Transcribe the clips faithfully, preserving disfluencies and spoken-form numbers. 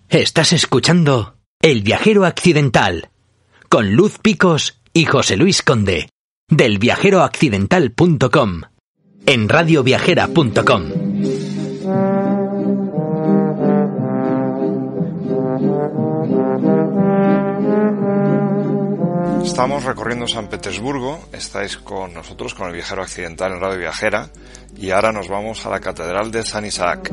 Estás escuchando El Viajero Accidental con Luz Picos y José Luis Conde del viajero accidental punto com en radio viajera punto com. Estamos recorriendo San Petersburgo, estáis con nosotros, con El Viajero Accidental en Radio Viajera, y ahora nos vamos a la Catedral de San Isaac.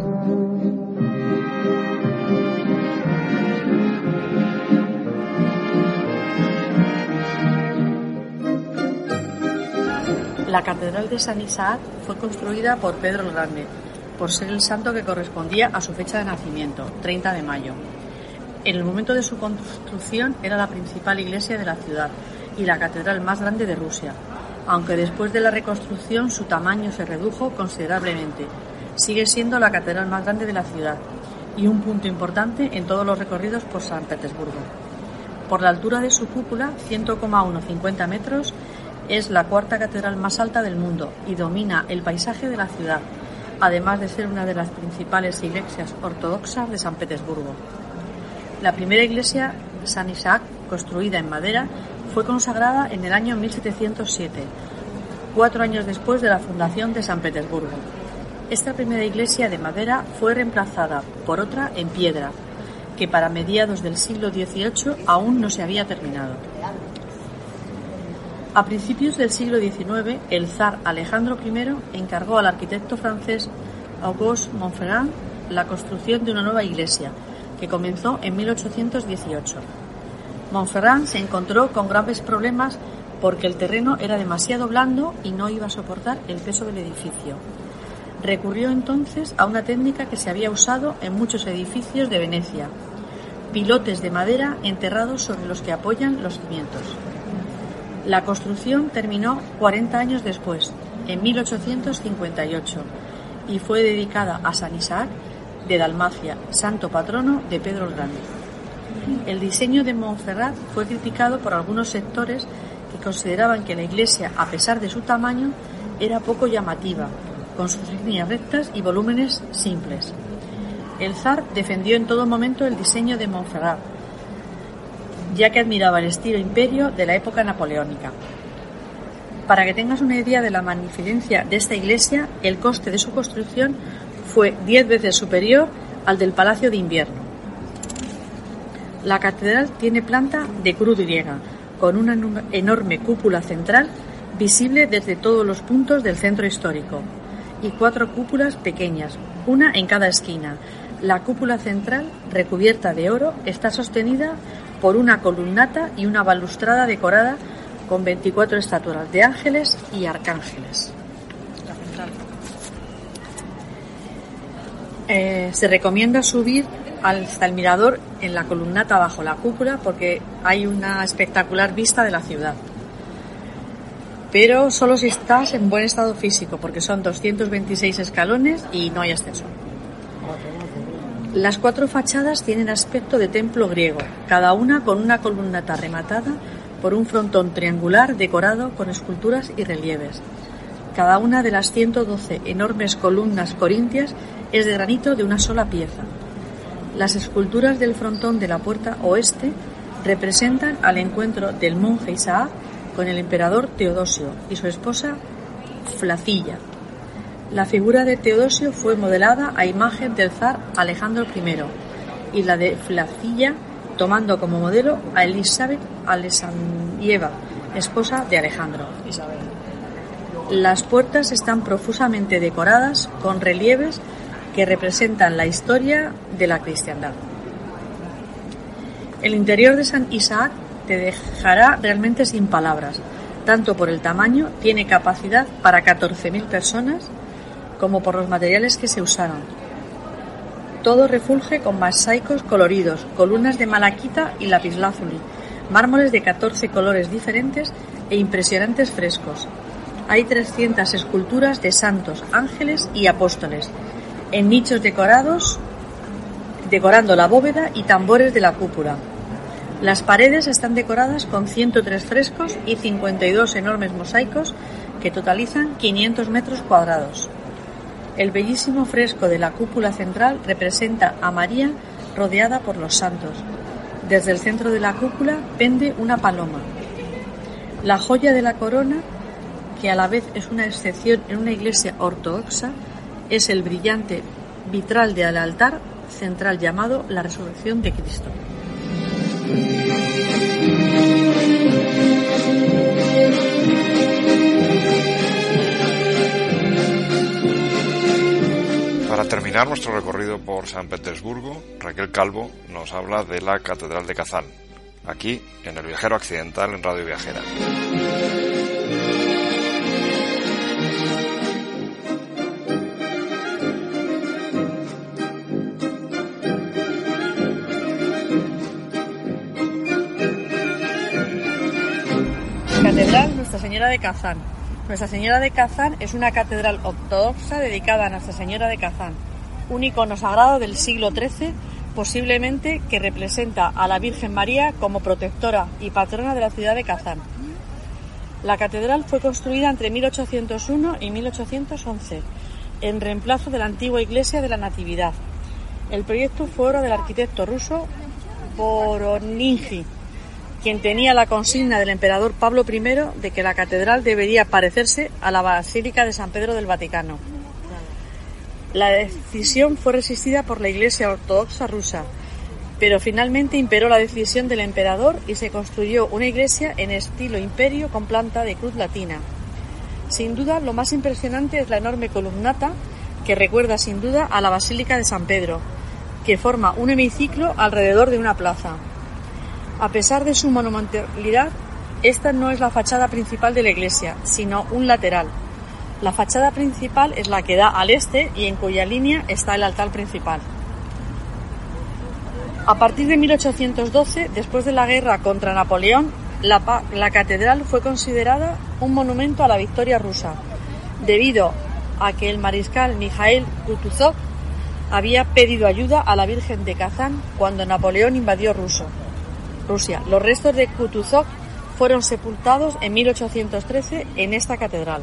La Catedral de San Isaac fue construida por Pedro el Grande, por ser el santo que correspondía a su fecha de nacimiento, treinta de mayo. En el momento de su construcción era la principal iglesia de la ciudad y la catedral más grande de Rusia, aunque después de la reconstrucción su tamaño se redujo considerablemente. Sigue siendo la catedral más grande de la ciudad y un punto importante en todos los recorridos por San Petersburgo. Por la altura de su cúpula, cien coma cincuenta metros, es la cuarta catedral más alta del mundo y domina el paisaje de la ciudad, además de ser una de las principales iglesias ortodoxas de San Petersburgo. La primera iglesia, San Isaac, construida en madera, fue consagrada en el año mil setecientos siete, cuatro años después de la fundación de San Petersburgo. Esta primera iglesia de madera fue reemplazada por otra en piedra, que para mediados del siglo dieciocho aún no se había terminado. A principios del siglo diecinueve, el zar Alejandro primero encargó al arquitecto francés Auguste Montferrand la construcción de una nueva iglesia, que comenzó en mil ochocientos dieciocho. Montferrand se encontró con graves problemas porque el terreno era demasiado blando y no iba a soportar el peso del edificio. Recurrió entonces a una técnica que se había usado en muchos edificios de Venecia: pilotes de madera enterrados sobre los que apoyan los cimientos. La construcción terminó cuarenta años después, en mil ochocientos cincuenta y ocho, y fue dedicada a San Isaac de Dalmacia, santo patrono de Pedro el Grande. El diseño de Montferrand fue criticado por algunos sectores que consideraban que la iglesia, a pesar de su tamaño, era poco llamativa, con sus líneas rectas y volúmenes simples. El zar defendió en todo momento el diseño de Montferrand, ya que admiraba el estilo imperio de la época napoleónica. Para que tengas una idea de la magnificencia de esta iglesia, el coste de su construcción fue diez veces superior al del Palacio de Invierno. La catedral tiene planta de cruz griega, con una enorme cúpula central visible desde todos los puntos del centro histórico, y cuatro cúpulas pequeñas, una en cada esquina. La cúpula central, recubierta de oro, está sostenida por una columnata y una balustrada decorada con veinticuatro estatuas de ángeles y arcángeles. La central. Eh, se recomienda subir hasta el mirador en la columnata bajo la cúpula porque hay una espectacular vista de la ciudad. Pero solo si estás en buen estado físico, porque son doscientos veintiséis escalones y no hay ascensor. Las cuatro fachadas tienen aspecto de templo griego, cada una con una columnata rematada por un frontón triangular decorado con esculturas y relieves. Cada una de las ciento doce enormes columnas corintias es de granito de una sola pieza. Las esculturas del frontón de la puerta oeste representan al encuentro del monje Isaac con el emperador Teodosio y su esposa Flaciya. La figura de Teodosio fue modelada a imagen del zar Alejandro primero y la de Flaciya tomando como modelo a Elizabeth Alexandrieva, esposa de Alejandro. Isabel. Las puertas están profusamente decoradas con relieves que representan la historia de la cristiandad. El interior de San Isaac te dejará realmente sin palabras, tanto por el tamaño, tiene capacidad para catorce mil personas, como por los materiales que se usaron. Todo refulge con mosaicos coloridos, columnas de malaquita y lapislázuli, mármoles de catorce colores diferentes e impresionantes frescos. Hay trescientas esculturas de santos, ángeles y apóstoles, en nichos decorados, decorando la bóveda y tambores de la cúpula. Las paredes están decoradas con ciento tres frescos y cincuenta y dos enormes mosaicos que totalizan quinientos metros cuadrados. El bellísimo fresco de la cúpula central representa a María rodeada por los santos. Desde el centro de la cúpula pende una paloma. La joya de la corona, que a la vez es una excepción en una iglesia ortodoxa, es el brillante vitral del altar central llamado la Resurrección de Cristo. Para terminar nuestro recorrido por San Petersburgo, Raquel Calvo nos habla de la Catedral de Kazán, aquí en El Viajero Accidental en Radio Viajera. Catedral Nuestra Señora de Kazán. Nuestra Señora de Kazán es una catedral ortodoxa dedicada a Nuestra Señora de Kazán, un icono sagrado del siglo trece, posiblemente que representa a la Virgen María como protectora y patrona de la ciudad de Kazán. La catedral fue construida entre mil ochocientos uno y mil ochocientos once, en reemplazo de la antigua iglesia de la Natividad. El proyecto fue obra del arquitecto ruso Voroninji, quien tenía la consigna del emperador Pablo primero de que la catedral debería parecerse a la Basílica de San Pedro del Vaticano. La decisión fue resistida por la Iglesia Ortodoxa rusa, pero finalmente imperó la decisión del emperador y se construyó una iglesia en estilo imperio con planta de cruz latina. Sin duda, lo más impresionante es la enorme columnata que recuerda sin duda a la Basílica de San Pedro, que forma un hemiciclo alrededor de una plaza. A pesar de su monumentalidad, esta no es la fachada principal de la iglesia, sino un lateral. La fachada principal es la que da al este y en cuya línea está el altar principal. A partir de mil ochocientos doce, después de la guerra contra Napoleón, la, la catedral fue considerada un monumento a la victoria rusa, debido a que el mariscal Mikhail Kutuzov había pedido ayuda a la Virgen de Kazán cuando Napoleón invadió Rusia. Rusia. Los restos de Kutuzov fueron sepultados en mil ochocientos trece en esta catedral.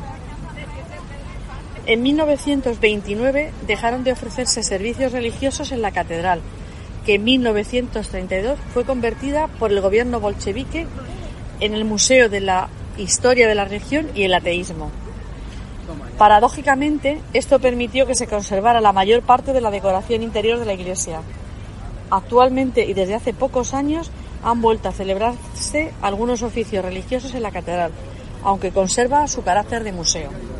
En mil novecientos veintinueve dejaron de ofrecerse servicios religiosos en la catedral, que en mil novecientos treinta y dos fue convertida por el gobierno bolchevique en el Museo de la Historia de la Religión y el Ateísmo. Paradójicamente, esto permitió que se conservara la mayor parte de la decoración interior de la iglesia. Actualmente y desde hace pocos años han vuelto a celebrarse algunos oficios religiosos en la catedral, aunque conserva su carácter de museo.